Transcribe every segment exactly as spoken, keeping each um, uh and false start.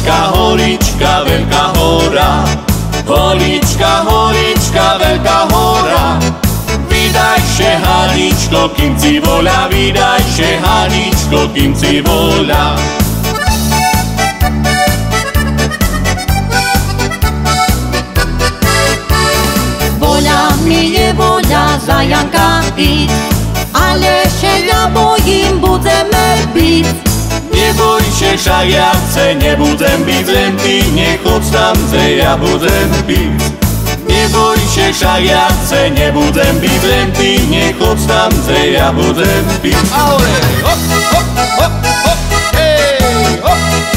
Holička, holička, veľká hora. Holička, holička, veľká hora. Vydajše, Haničko, kým si voľa, vydajše, Haničko, kým si voľa. Voľa mi je voľa za Janka ísť, ale še ja bojím, budeme byť. Neboj się, však ja chce, nebudem byť len ty, nechoď tam, chce, ja budem byť. Neboj się, však ja chce, nebudem byť len ty, nechoď tam, chce, ja budem byť. Ahoj, hop, hop, hop, hop, hej, hop.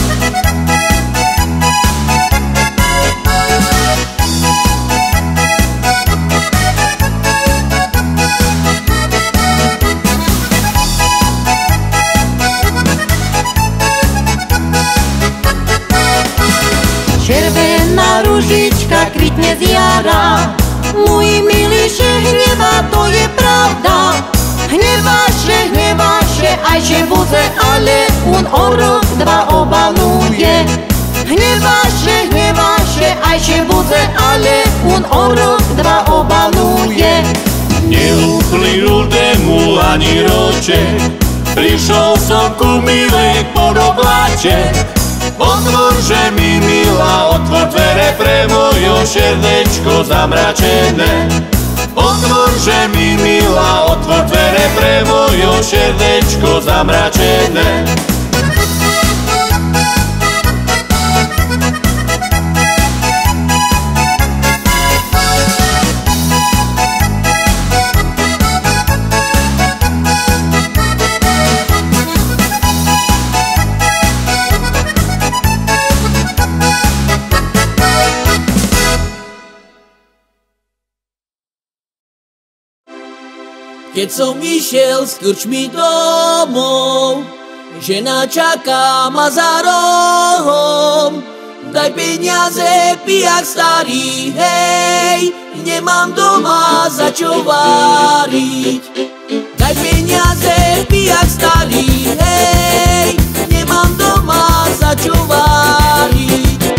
Červená ružička kvitne z jara. Môj milý, že hnevá, to je pravda. Hneváše, hneváše, aj že bude, ale on o rok, dva obaluje. Hneváše, hneváše, aj že bude, ale on o rok, dva obaluje. Neuplynul dému ani roček, prišiel som ku milej pod obláček. Otvor, že mi milá, otvor dvere pre moje srdečko zamračené. Otvor, že mi milá, otvor dvere pre moje srdečko zamračené. Keď som išiel s krčmi domov, žena čaká ma za rohom. Daj peniaze, pijak starý, hej, nemám doma za čo váriť. Daj peniaze, pijak starý, hej, nemám doma za čo váriť.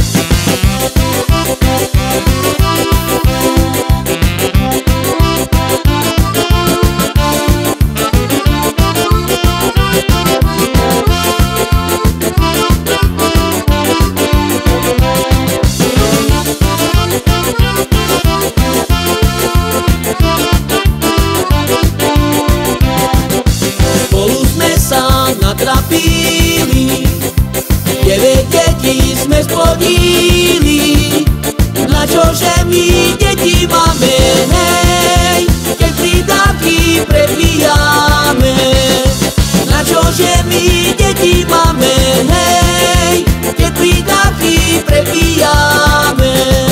Natrapili, deväť detí sme splodili. Na čože my deti máme, hej, keď prídavky prebíjame. Na čože my deti máme, hej, keď prídavky prebíjame.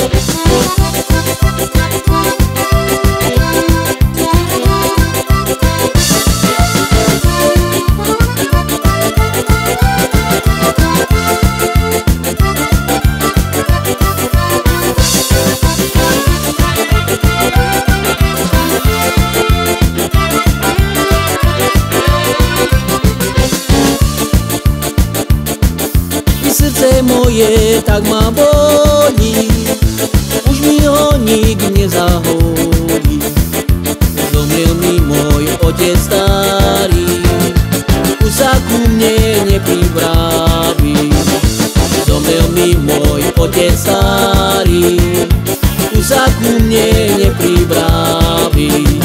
Moje tak ma bolí, už mi ho nik nezaholí. Zomrel mi môj otec starý, už sa ku mne neprivráví. Zomrel mi môj otec starý, už sa ku mne neprivráví.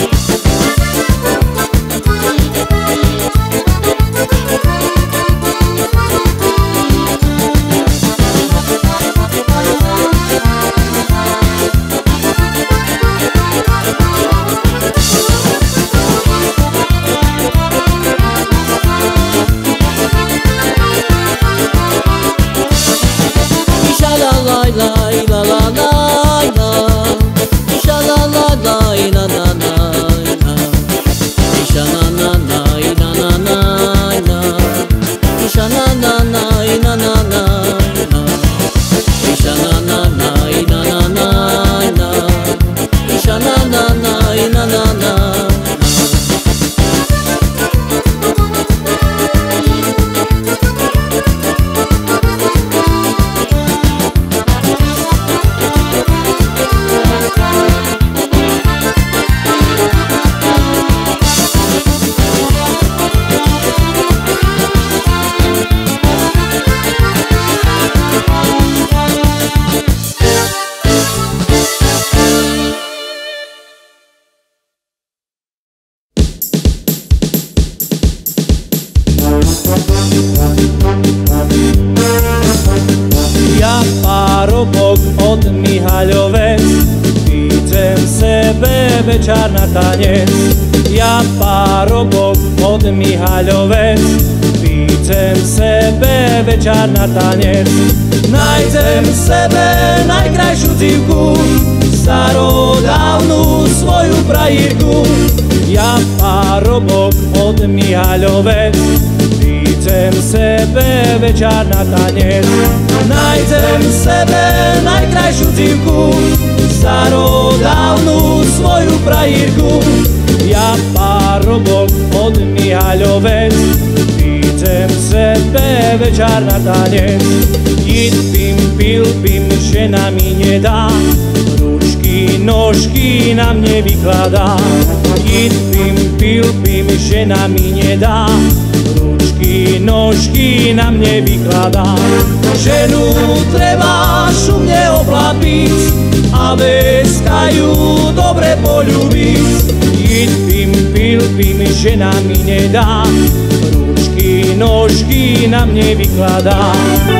od Mihaľovec, idem sebe večer na tanec. Ja parobok od Mihaľovec, idem sebe večer na tanec. Najdem sebe najkrajšiu divku, starodávnu svoju prajírku. Ja parobok od Mihaľovec, idem sebe večer na tanec. Najdem sebe najkrajšiu divku, starodávnu svoju prajírku. Ja parobok od Mihaľovec, idem sebe večer na tanec. Jedpím, pilpím, žena mi nedá, ručky, nožky na mne vykladá. Jedpím, pilpím, žena mi nedá, ručky, nožky na mne vykladá. Ženu treba šumne oblapiť a veska ju dobre poľúbiť. Jedpím, pilpím, žena mi nedá, ručky, nožky na mne vykladá.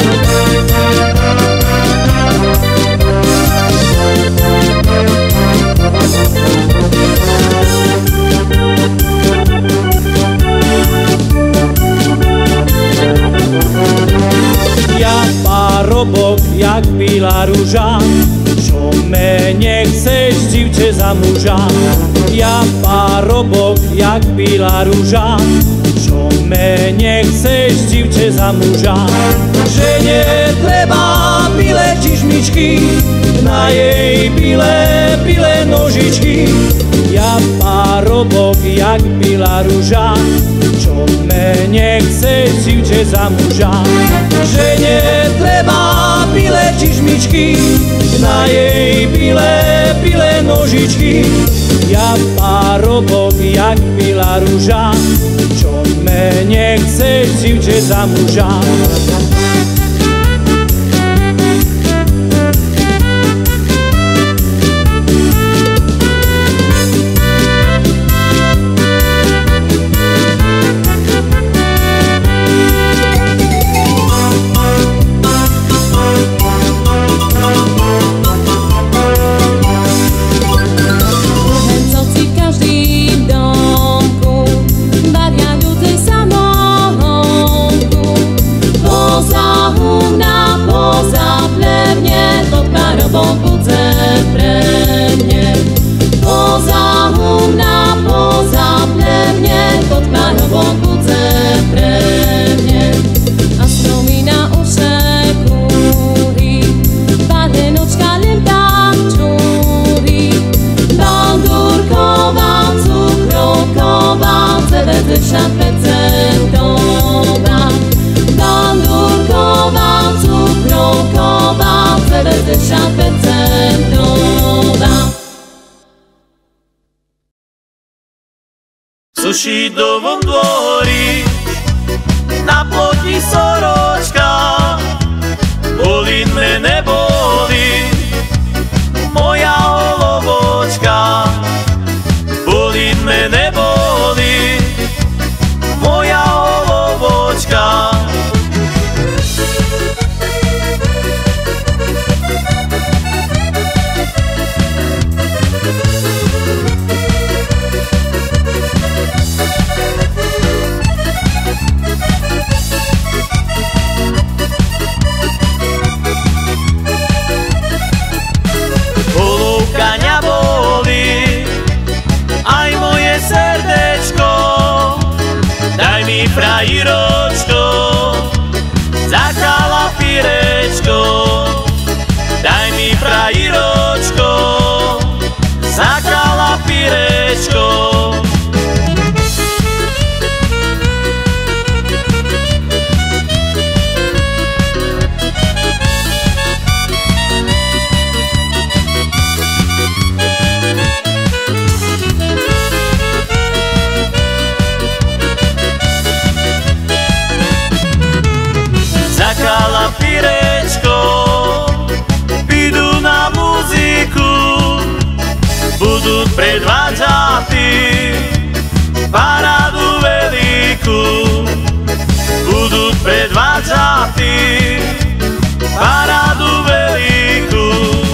Ja parobok jak bílá ruža, čo me nechceš divče za muža. Ja parobok jak bílá ruža, čo me nechceš divče za muža. Žene treba bílé čižmičky, na jej bílé, bílé nožičky. Ja parobok jak bílá ruža, čo me nechceš divče za muža. Žene treba bílé čižmičky, na jej bílé, bílé nožičky. Ja parobok jak bílá ruža, čo me nechceš divče za muža. V Sušidovom dvori na ploti soročka, boli mene boli moja holobočka. Boli mene boli moja holobočka. Frajiročko, za kalapirečko, daj mi frajiročko, za kalapirečko. Kalapirečko, pidu na muziku, budú predvádzati parádu veľkú. Budú predvádzati parádu veľkú.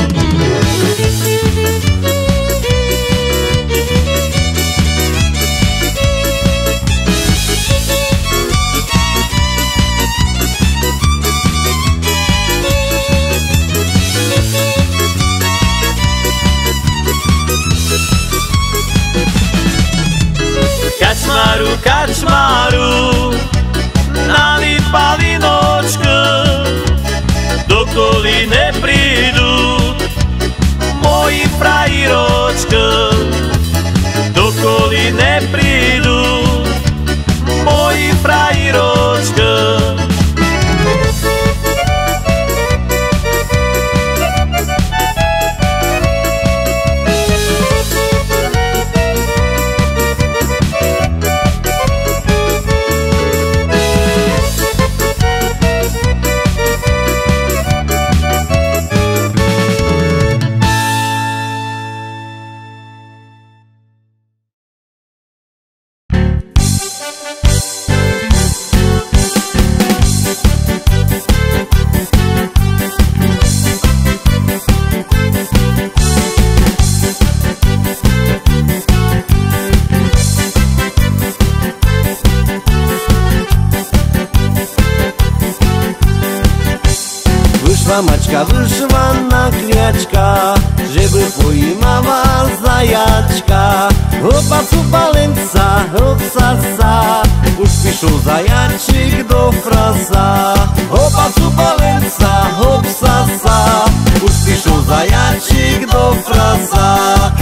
Wyszła Maćka, wyszła nagliaczka, żeby pojmała zajaczka. Hopa, cupa, lęca, hopsasa, już piszą zajaczyk do frasa. Hopa, cupa, lęca, hopsasa, już piszą zajaczyk do frasa.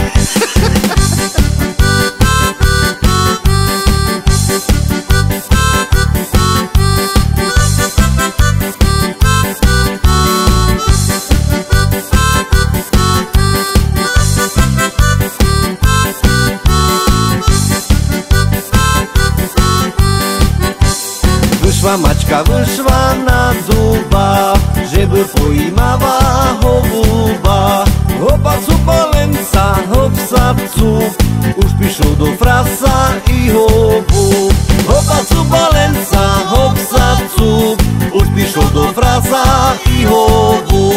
Wyszła Maćka, wyszła na zuba, żeby pojmała hołuba. Hopa, cupa, lęca, hopsa, cup, już piszą do frasa i hobu. Hopa, cupa, lęca, hopsa, cup, już piszą do frasa i hobu.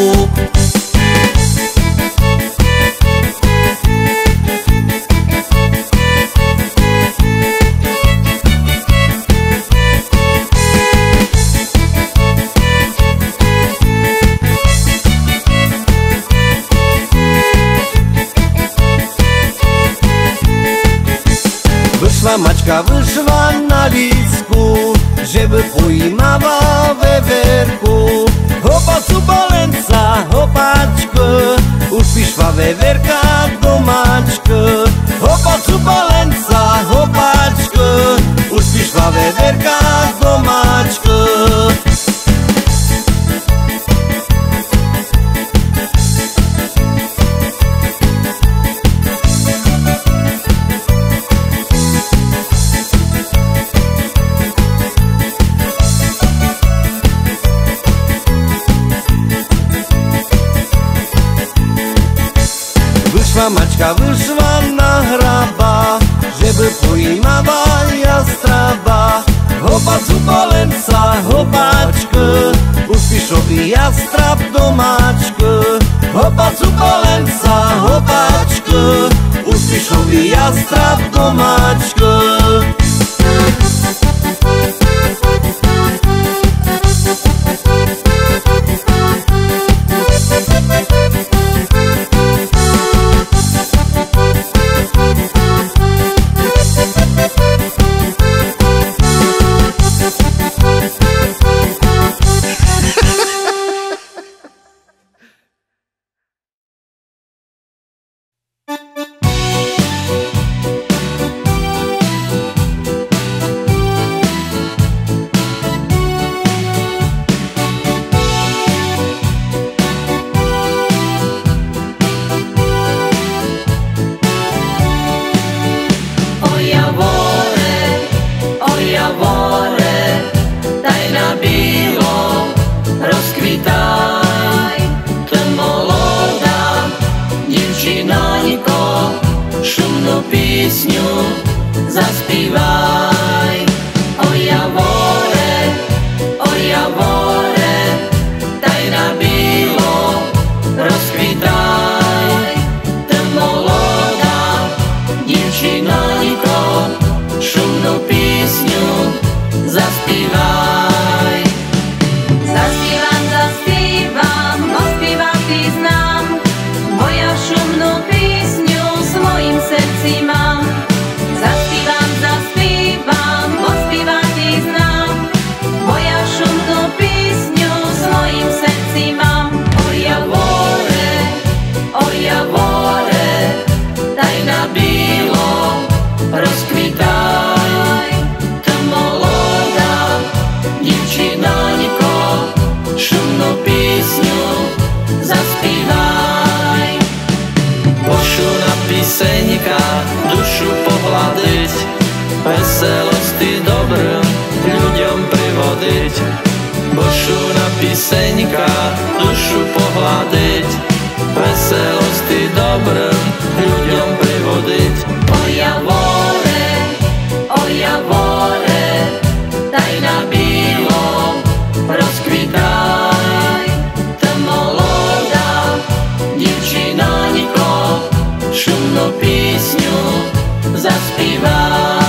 Wyszła Maćka, wyszła na lisku, żeby pojmała wewerku. Hopa, cupa, lęca, hopaczkę, już piszła wewerka do Maćkę. Hopa, cupa, lęca, hopaczkę, już piszła wewerka do Maćkę. Wyszła Maćka, wyszła na hraba, żeby pojmała jastraba. Hopa, cupa, lęca, hopaczkę, już piszą i jastrab do Maćkę. Hopa, cupa, lęca, hopaczkę, już piszą i jastrab do Maćkę. Veselosti dobrým ľuďom privodiť, Božu na píseňka dušu pohľadiť, veselosti dobrým ľuďom privodiť. O javore, o javore, daj na bílo, rozkvitaj, ta молода дівчинонько, шумну пісню заспівай.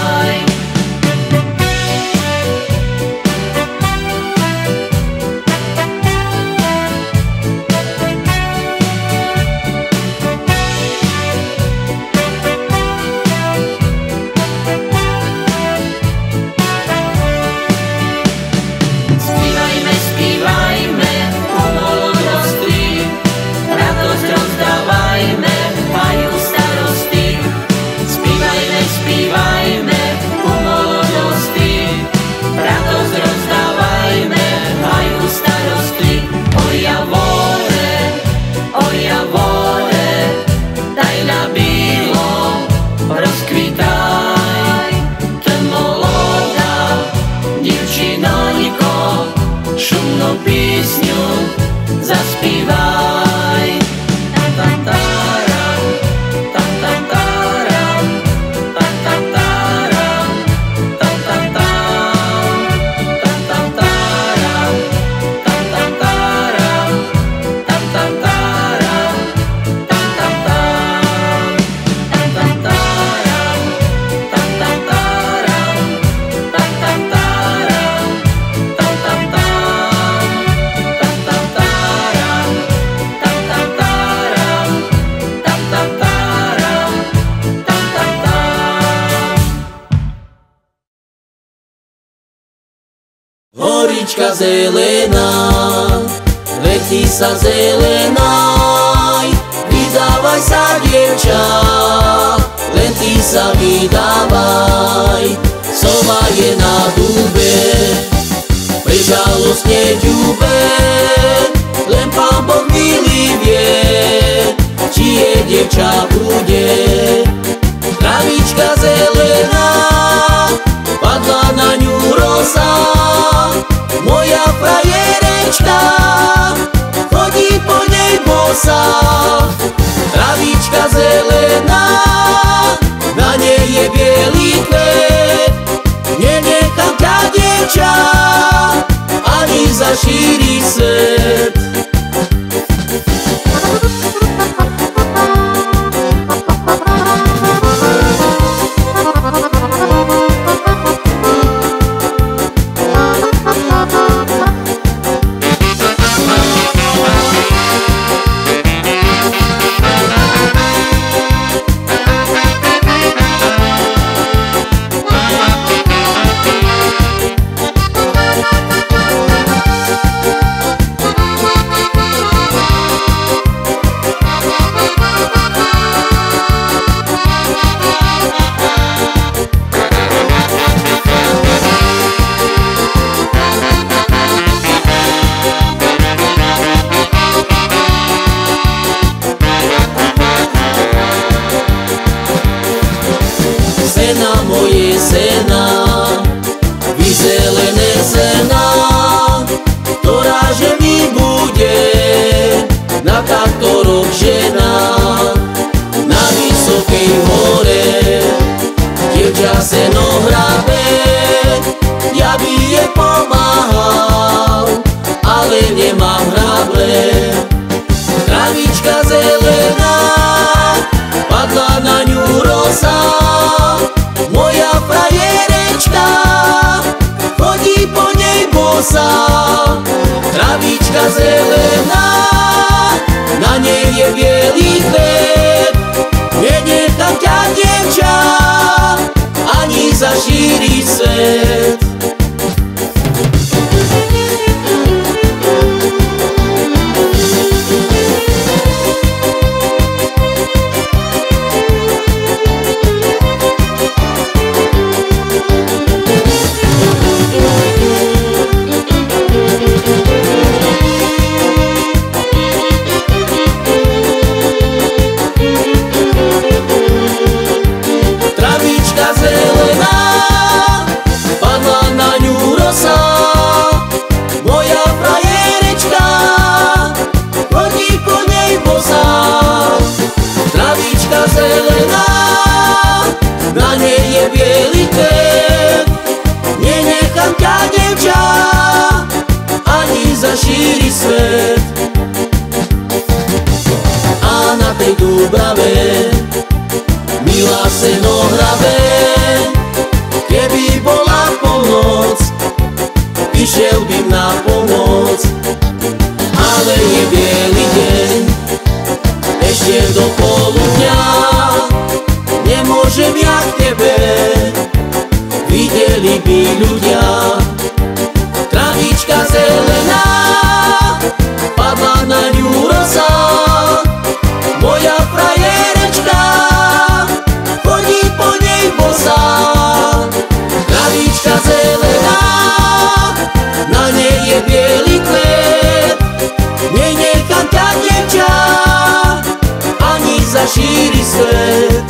Travička zelená, letí sa zelenaj. Vydávaj sa, dievča, len ty sa vydávaj. Sova je na dúbe, pre žalostne ďube, len Pán Boh milý vie, či je dievča bude. Travička zelená, padla na ňu rosa, moja frajerečka, chodí po nej bosa. Travička zelená, na nej je bielý kvet, nenechám ťa, dievča, ani za šíri svet. Sena moje sena, vyzelené sena, ktorá že mi bude na traktoroch žena. Na vysokej hore dievča seno hrabe, ja by jej pomáhal, ale nemám hrable. Travička zelená, padla na ňu rosa, moja frajerečka, chodí po nej bosa. Travička zelená, na nej je bielý kvet, nenechám ťa, dievča, ani za šíri svet. Šíri svet. A na tej Dúbrave milá seno hrabe, keby bola polnoc, išiel by na pomoc. Ale je bielý deň, ešte do poludňa, nemôžem ja k tebe, videli by ľudia. Travička zelená, padla na ňu rosa, moja frajerečka, chodí po nej bosa. Travička zelená, na nej je bielý kvet, nenechám ťa, dievča, ani za šíri svet.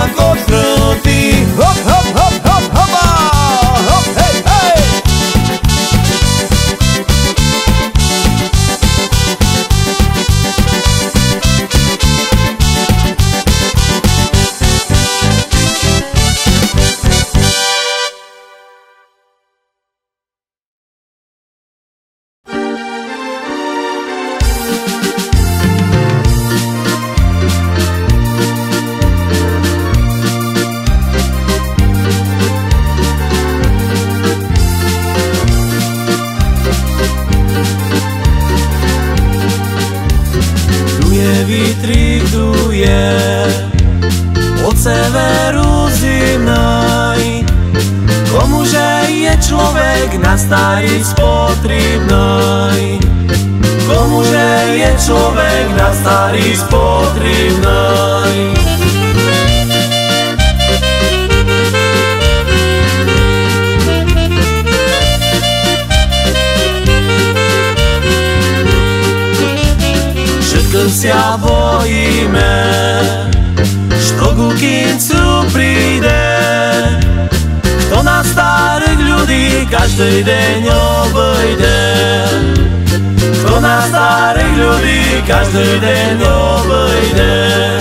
tak odkrutý. Hop, hop, hop, hop, hopa, hop, hej, hej. Vytriduje od severu zimnej. Komuže je človek na starí spotrebnej? Komuže je človek na starí spotrebnej? Sa bojíme, što ku kincu príde. Kto na starých ľudí každý deň obejde? Kto na starých ľudí každý deň obejde?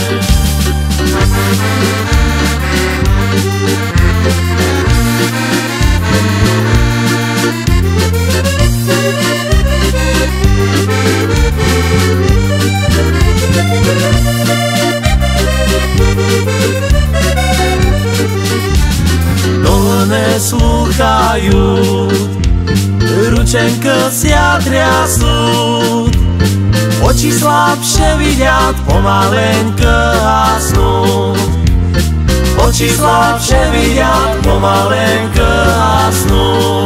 Neslúchajú, ručenka sia triasú, oči slabšie vidiať, pomaleňka hasnú. Oči slabšie vidiať, pomaleňka hasnú.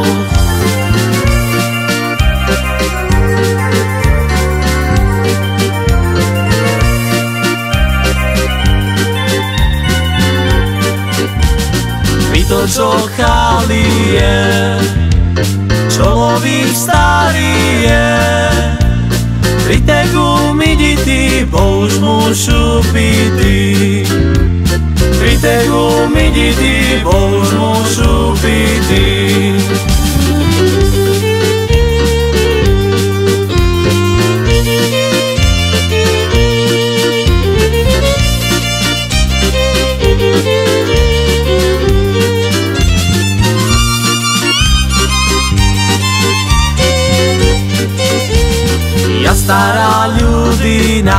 To, čo chali je, človek starý je. Pri tegu mi dity, bo už mušu pity. Pri tegu mi dity, bo už mušu pity. Stará ľudina,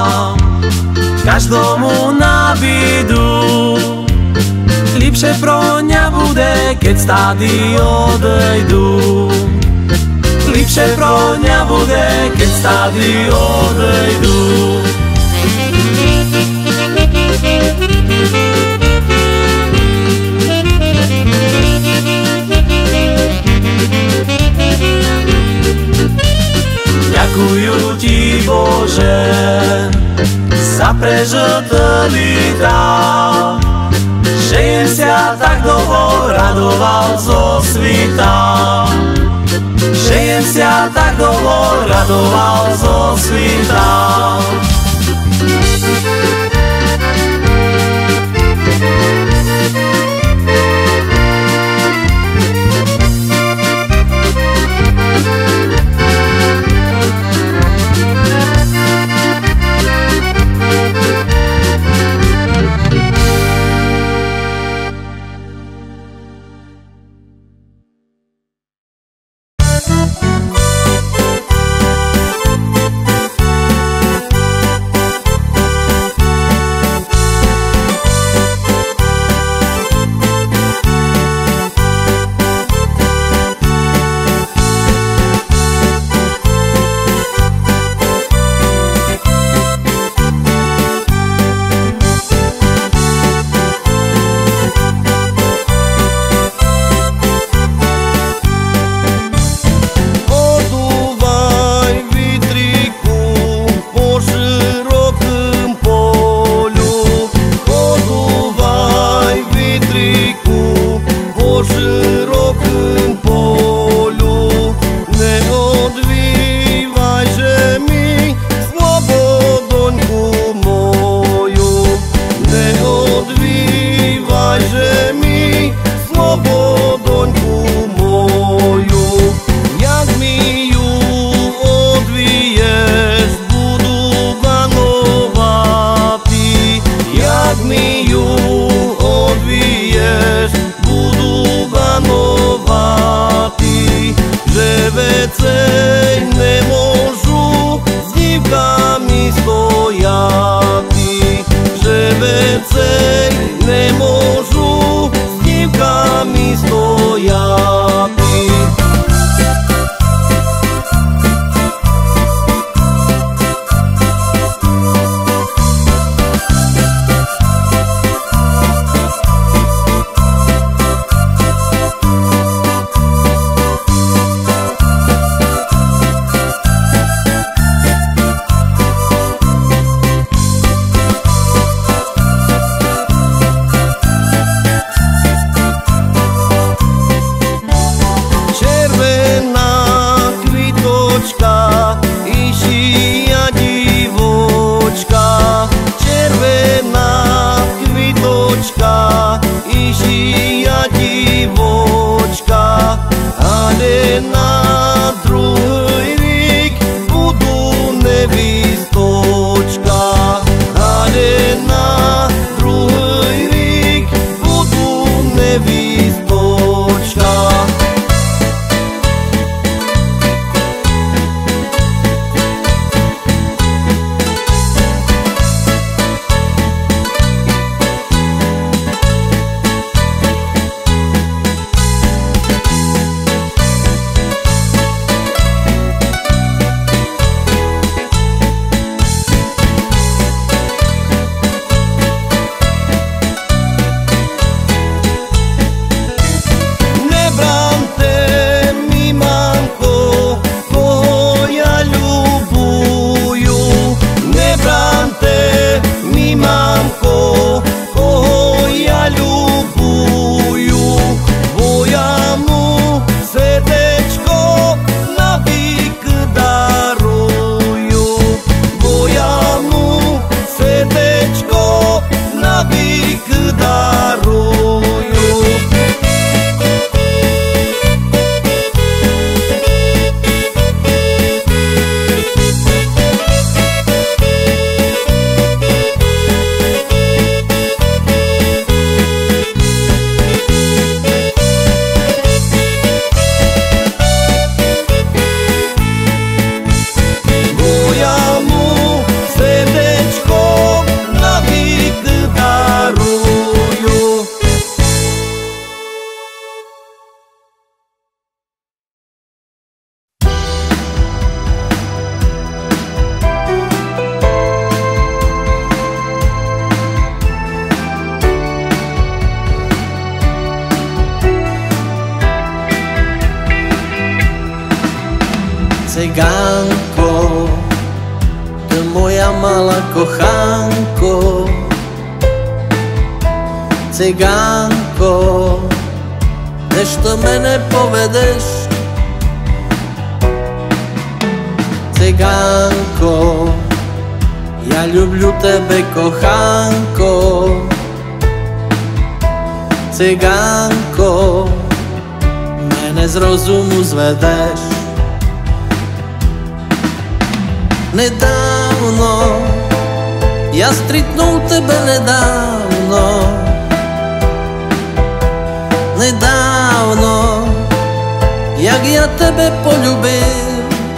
každomu na bidu. Lepšie pro ňa bude, keď stády odejdu. Lepšie pro ňa bude, keď stády odejdu. Ďakujú ti, Bože, za prežité lita, že jem sa tak dlho radoval zo svita. Že jem sa tak dlho radoval zo svita. vecej ne môžu s dívkami stojati, že vecej nemôžu s dívkami stojati. Cygánko, ty moja malá kochanko. Cygánko, než to mene povedeš. Cygánko, ja ľubľu tebe, kochanko. Cygánko, mene z rozumu zvedeš. Nedávno, ja stretnul tebe nedávno. Nedávno, jak ja tebe poľúbil.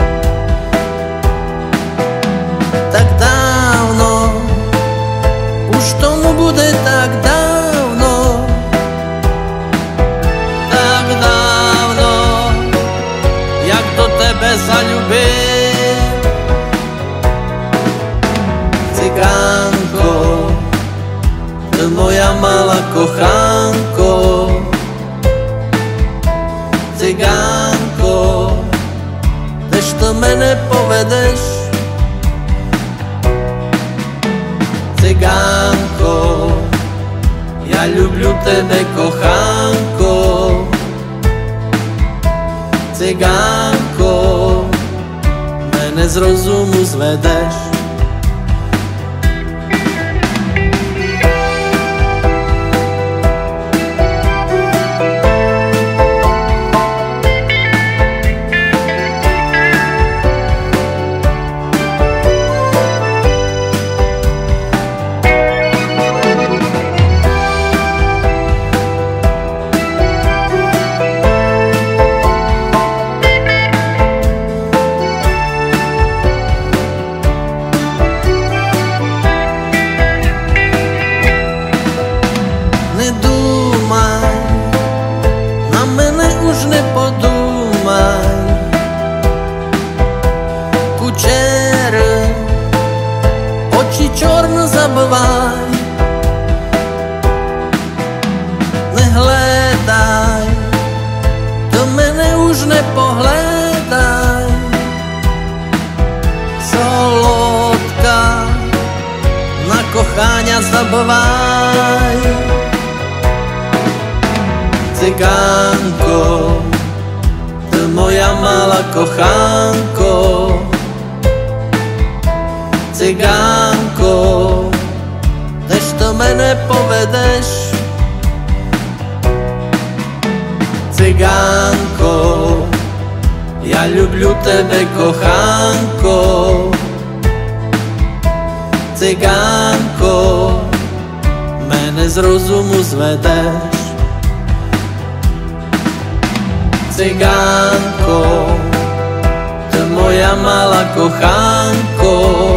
Tak dávno, už tomu bude tak dávno. Tak dávno, jak do tebe zaľúbil. Cygánko, ty moja malá kochanko. Cygánko, než to mene povedeš. Cygánko, ja ľubľu tebe, kochanko. Cygánko, mene z rozumu zvedeš. nehledaj, do mene už nepohledaj. Solodka, na kochania zabvaj. Cygánko, ty moja malá kochanko. Cygánko, než to mene povedeš. Cygánko, ja ľubľu tebe, kochanko. Cygánko, mene z rozumu zvedeš. Cygánko, ty moja malá kochanko.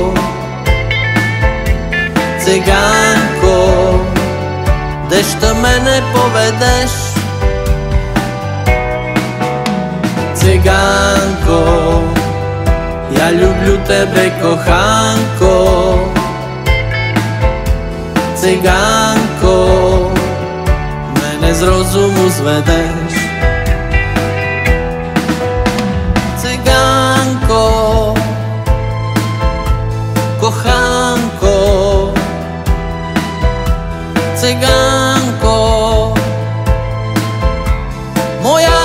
Cygánko, kdež to mene povedeš. Cygánko, ja ľubľu tebe, kochanko. Cygánko, mene z rozumu zvedeš. Cygánko, kochanko. Cygánko, moja.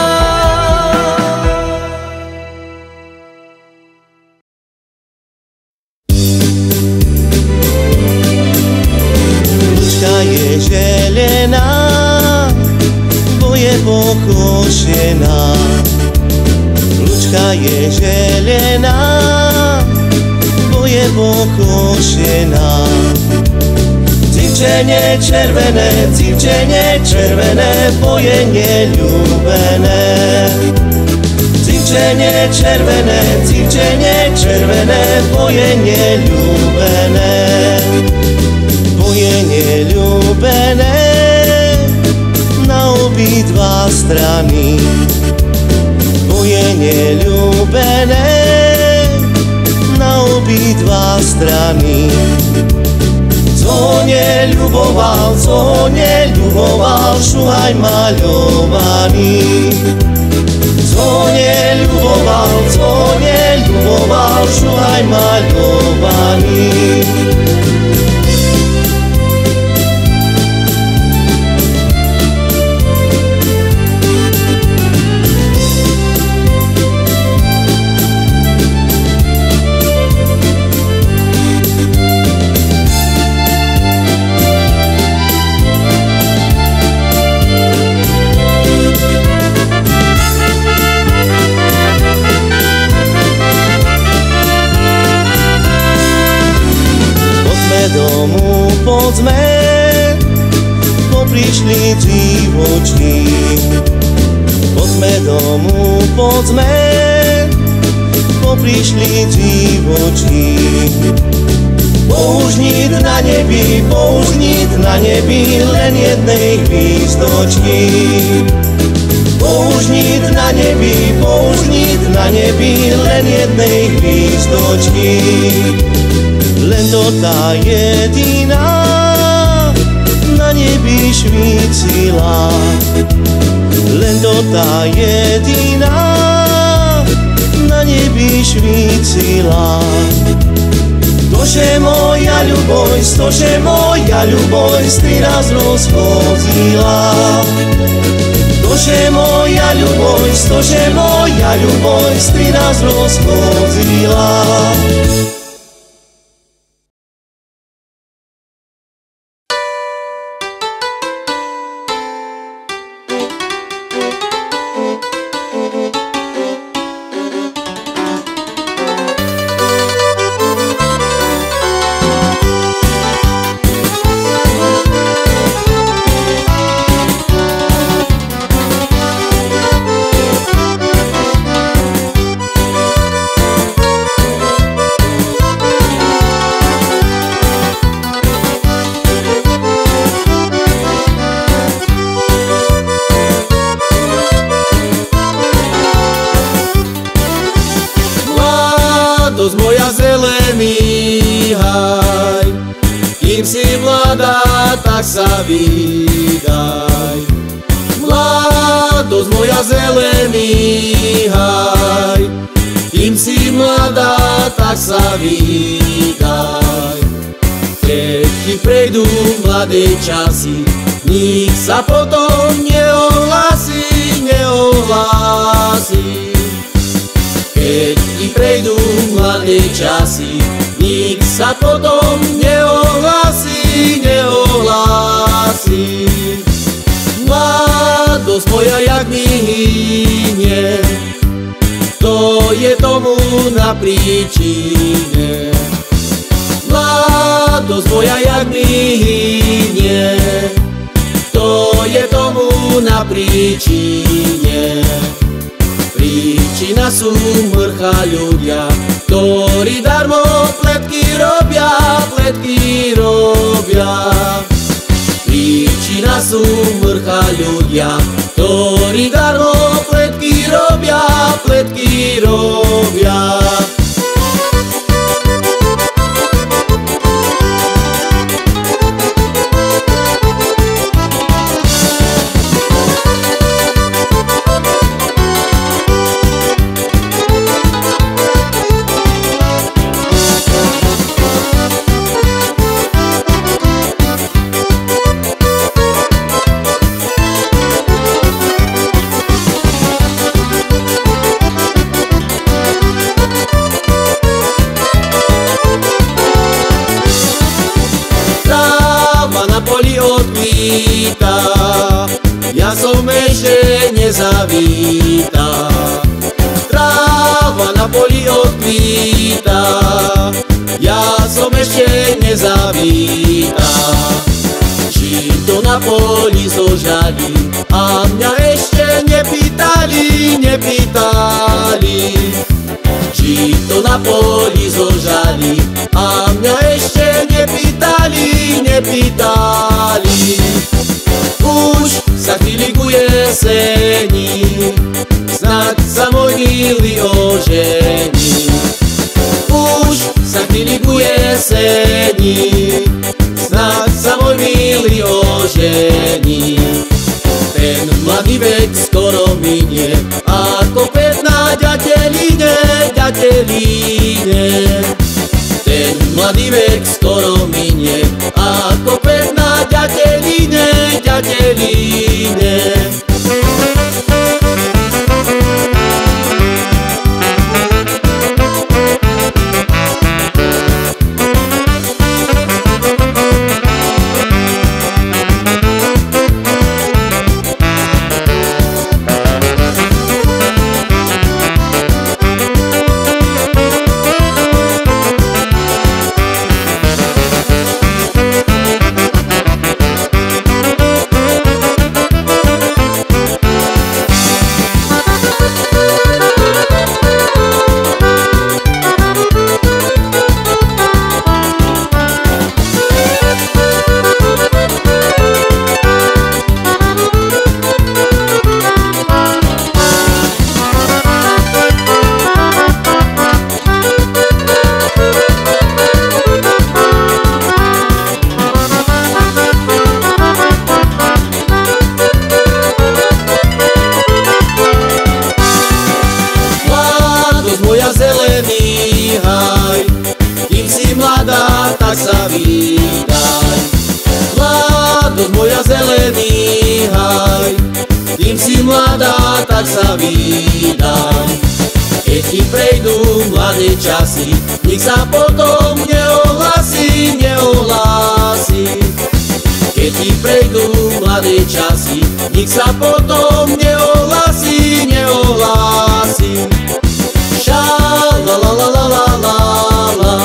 Ručka je želená, bo je pokošená. Ručka je želená, bo je pokošená. Cívčenie červené, cívčenie červené, boje neľúbené. Cívčenie červené, cívčenie červené, boje neľúbené. Boje neľúbené na obidva strany. Boje neľúbené na obidva strany. Co neľuboval, co neľuboval, šuhaj maľovaný. Co neľuboval, co neľuboval, šuhaj maľovaný. Poďme, poprišli divočky. Poďme domu, poďme, poprišli divočky. Použnit na nebi, použnit na nebi len jednej hvízdočky. Použnit na nebi, použnit na nebi len jednej hvízdočky. Len to tá jediná na nebi švícila. Len to tá jediná na nebi švícila. Tože moja ľuboj, tože moja ľuboj ty nás rozhodila. Tože moja ľuboj, tože moja ľuboj ty nás rozhodila. Radosť moja zelený haj, kým si mladá, tak sa vydaj. Mladosť moja zelený haj, kým si mladá, tak sa vítaj. Keď ti prejdú mladé časy, nik sa potom neohlási, neohlási. Keď ti prejdú mladé časy, nik sa potom neohlási, neohlási. Mladosť moja jak mi hynie, to je tomu na príčine. Mladosť moja jak mi hynie, to je tomu na príčine. Príčina sú mrcha ľudia, ktorí darmo pletky robia, pletky robia. Príčina sú mrcha ľudia, ktorí darmo pletky robia, pletky robia. Ja som ešte nezavítá, tráva na poli odkvítá, ja som ešte nezavítá. Žito na poli zožali a mňa ešte nepýtali, nepýtali. Žito na poli zožali a mňa ešte nepýtali, nepýtali. Už sa chvíli ku jeseni, snad sa môj milý ožení. Už sa chvíli ku jeseni, snad sa môj milý ožení. Ten mladý vek skoro minie, ako pet na ďateline, ďateline. Ten mladý vek skoro minie, ako pet na ďateline, ďateline. Tak sa vítaj, mladosť moja zelený haj, kým si mladá, tak sa vítaj. Keď ti prejdú mladé časy, nik sa potom neohlási, neohlási. Keď ti prejdú mladé časy, nik sa potom neohlási, neohlási. Ša la la la la la la la,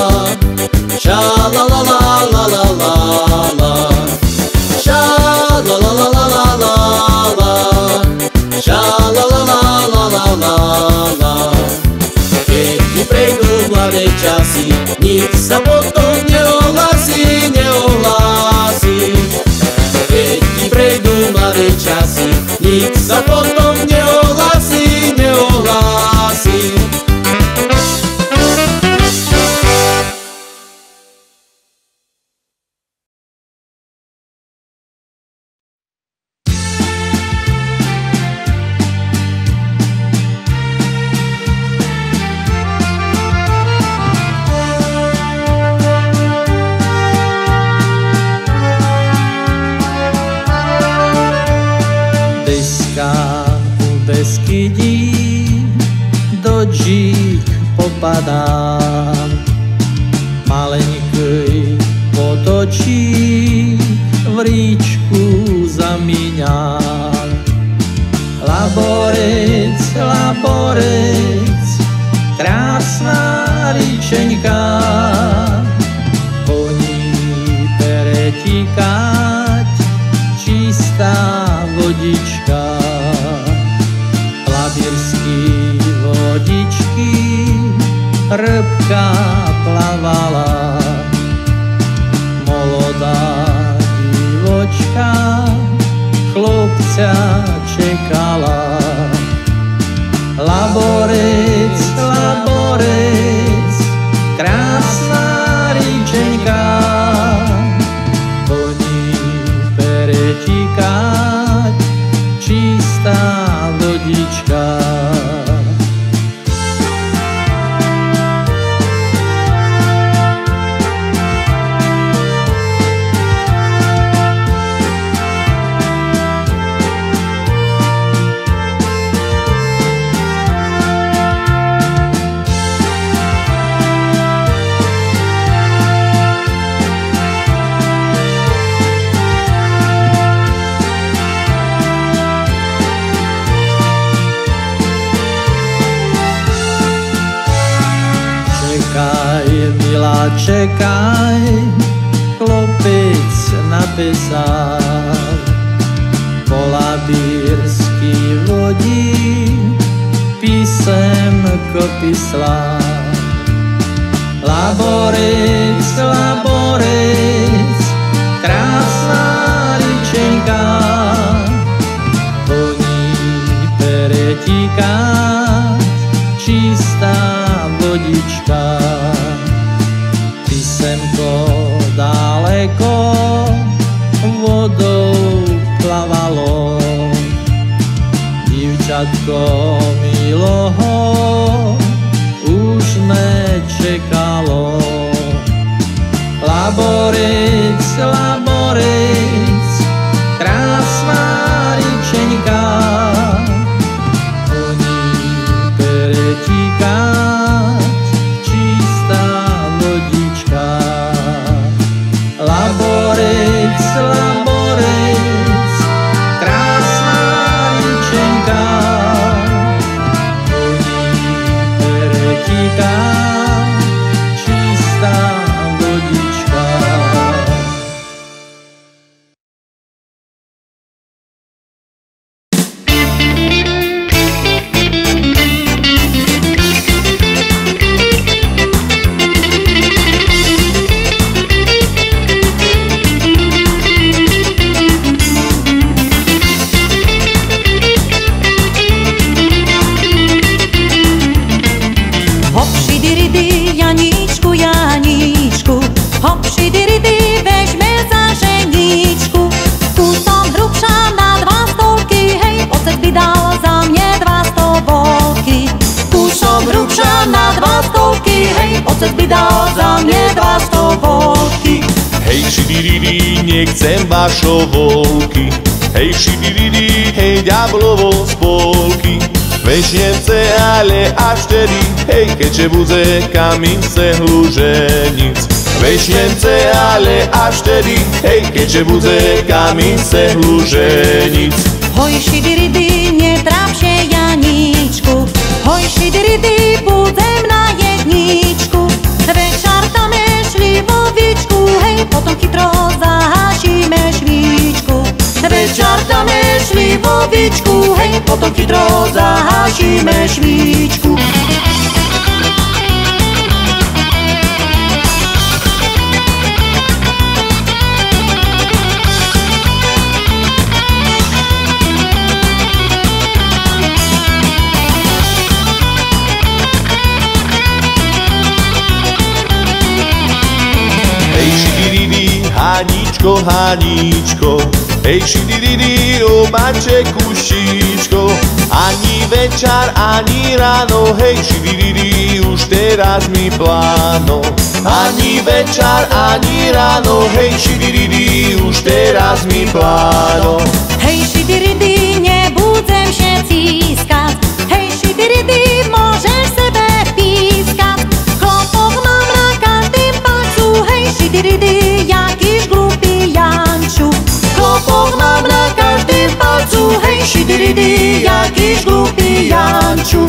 sha la la la la la la la, sha la la la la la la la, sha la la la la la la la. Keď ti prejdú mladé časy, nik sa potom neohlási, neohlási. Keď ti prejdú mladé časy, nik sa potom neohlási, neohlási. krížik popadám, maleňký potočí, v ríčku zamíňam. Laborec, laborec, krásna ríčenka, po ní peretíkať čistá vodička. Labírský vodičky rybka plavala, molodá divočka chlopca čekala. Laborec, laborec, krásna ríčenka, po ní peretíkať čistá vodička. Milá, čekaj, chlopec napísal, po labírsky vodí písemko píslal. Laborec, laborec, krásna ríčenka, po ní peretíkať čistá vodička. Písemko daleko vodou plavalo, divčatko miloho už nečekalo. Laborec, laborec, krásna ríčenka, po ní peretíkať čistá vodička. Laborec, laborec, krásna ríčenka, po ní peretíkať čistá vodička. Otec by dal za mne dva stovky. Hej, šidiridi, nechcem vašovolky. Hej, šidiridi, hej, ďablovo spolky. Vešnence, ale až tedy, hej, keďže bude kamín se hluženic. Vešnence, ale až tedy, hej, keďže bude kamín se hluženic. Hoj, šidiridi, netrápše Janíčku, hoj, šidiridi, budem na jedničku. Večartame šlivovičku, hej, potom chytro zahašíme švíčku. Večartame šlivovičku, hej, potom chytro zahašíme švíčku. Haníčko, Haníčko, hej, šidididi, obače kušičko. Ani večer, ani ráno, hej, šidididi, už teraz mi pláno. Ani večer, ani ráno, hej, šidididi, už teraz mi pláno. Hej, šidiridi, nebudem všetci skať, hej, šidiridi, môžeš sebe jakiś głupi Janciu.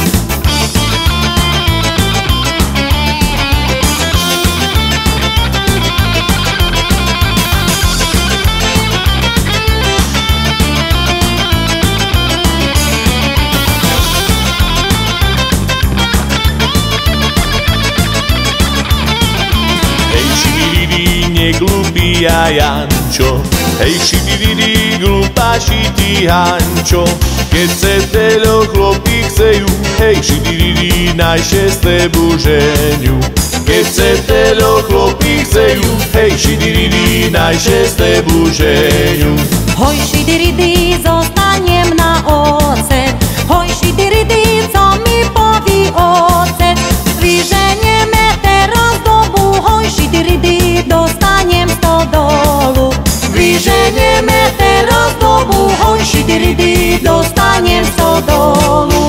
Glupia Jančo, hej šidididi, glupaši ty Hančo. Keď se telo chlopí chcejú, hej šidididi, najše s tebu ženiu. Keď se telo chlopí chcejú, hej šidididi, najše s tebu ženiu. Hoj šidiridi, zostanem na ocet. Hoj šidiridi, co mi poví ocet. Vyženieme teraz dobu, hoj šidiridi, dostanem sto dolu. Vyženieme teraz dobu, hoj šidiridi, dostanem sto dolu.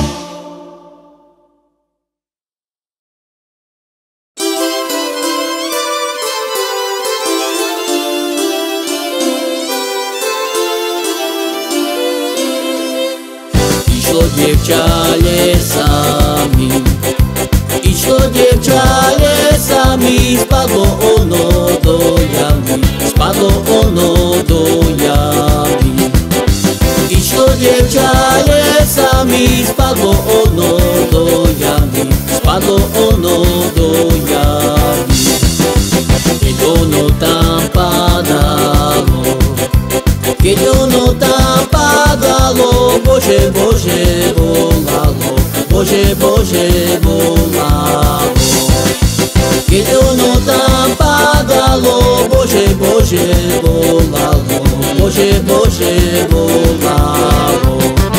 Išlo dievča lesami, išlo dievča lesami, spadlo ono do jamy, spadlo ono do jamy. Išlo dievča lesami, spadlo ono do jamy, spadlo ono do jamy. Keď ono tam padalo, keď ono tam padalo, Bože, Bože volalo, Bože, Bože volalo. Keď ono tam padalo, Bože, Bože volalo, Bože, Bože volalo.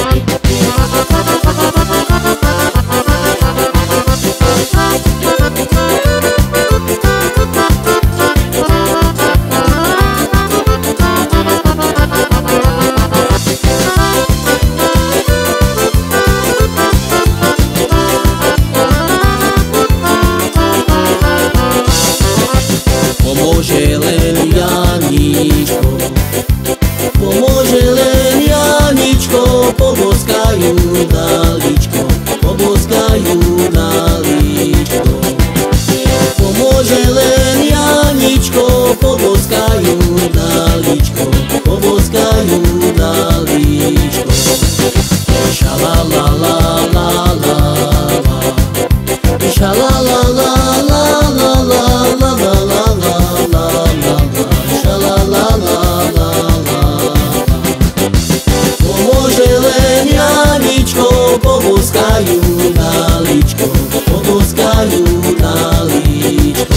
Pomôže len Janičko, pomôže len Janičko, poboskajú na líčko, poboskajú na líčko. Pomôže len Janičko, poboskajú na líčko, poboskajú na líčko. Šalalalala, šalalalala, poboskajú na líčko, poboskajú na líčko.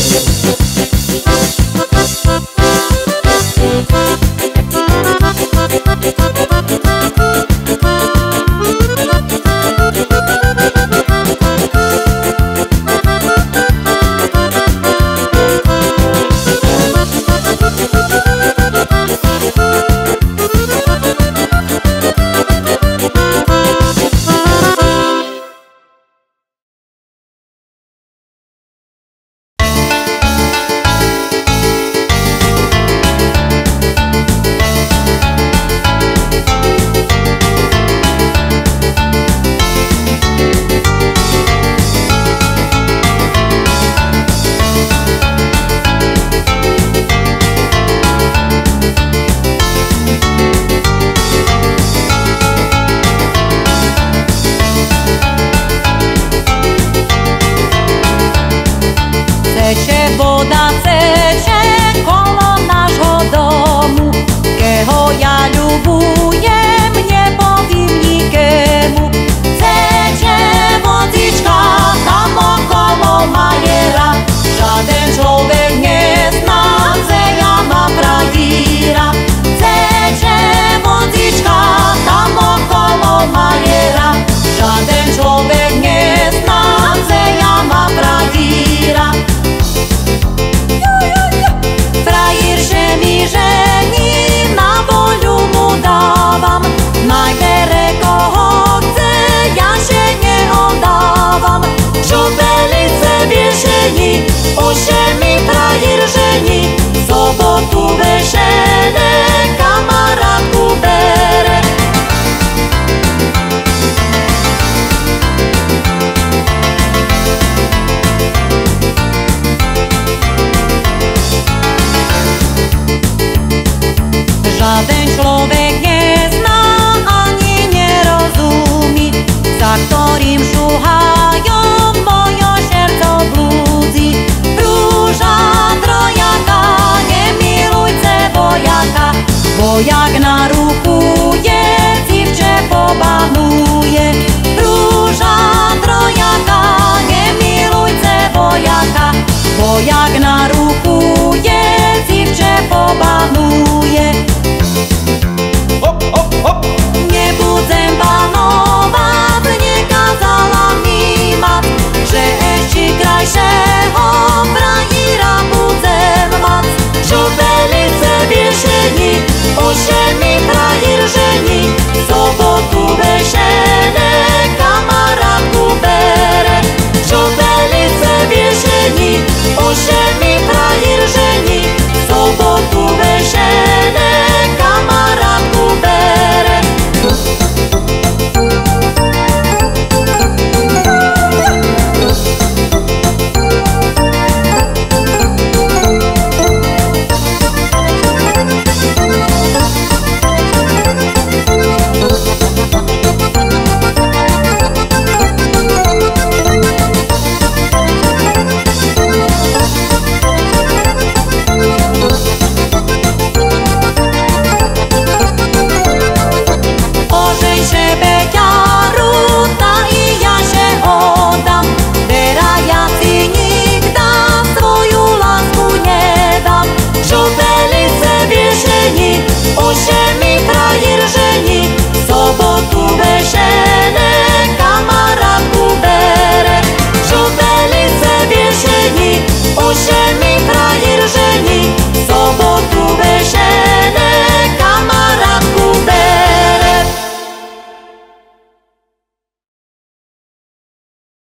Teče voda, teče kolo nášho domu, keho ja ľubujem, nepovím nikému. Teče vodička tam okolo majera, žiaden človek nezná, že ja mám frajíra. Teče vodička tam okolo majera, žiaden človek nezná, že ja mám frajíra. Frajír, že mi žení, na voľu mu dávam, naj bere koho chce, ja že neoddávam. Župelice viešení, už že mi frajír žení,